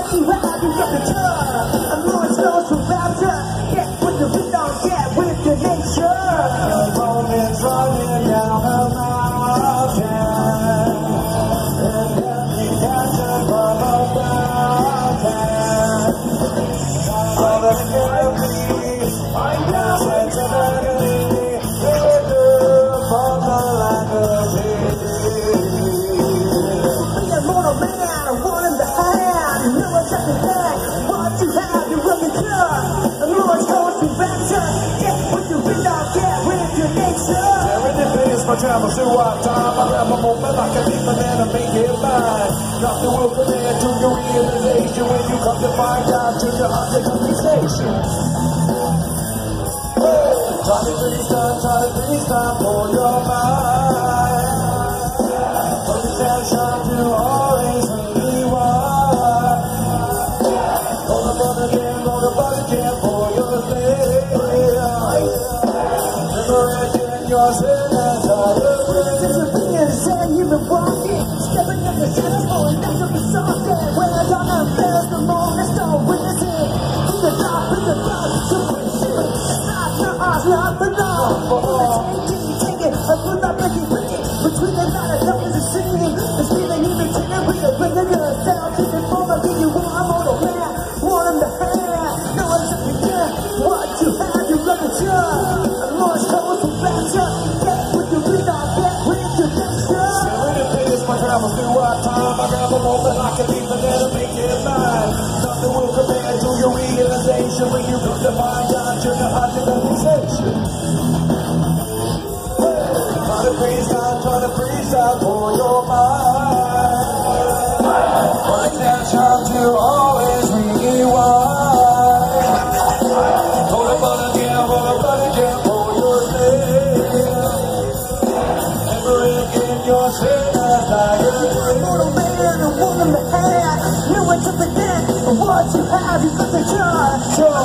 what you have, you got the turn. I'm Lawrence Rose from Rapture. Get with the rhythm, get with the nature. The moment's running down the mountain, and get me captured from a fountain. For the enemy, I'm down to agony, from the land of Be a mortal man, one in the hand. No one's at the back. What you have, you will be cured. I'm Lawrence Rose from Rapture. Get with the rhythm, get with your nature. my travel throughout time. I have a moment I can leave and then I make it mine. Nothing will compare to your realization when you come to find out to your underconversation. Try to freeze time for your mind. Put attention to always rewind. Roll the button again for your day. Never again your sinners are and you've been walking, stepping up the steps for enough of the song. When I don't embarrass the moment, I start witnessing. From the top, from the bottom, so it's not your eyes, not for long. Take it, I put that breaking, between the night and darkness and singing. The feeling you been taking with the rhythm of yourself. Keep it for my give you one mortal man, one in the hand. No one's up to get what you have, you got the job. I'm Lawrence Rose from Rapture. Get with your rhythm, get with your nature. my travel throughout time. I grab a moment I can leave and then make it mine. Nothing will compare to your realization when you come to find out you're the underconversation. Try to freeze time for your mind. Put attention to always rewind. Hold up on again for your day. Never again your sin. Mortal man, a woman to have. No one's up again. What you have, you got the job.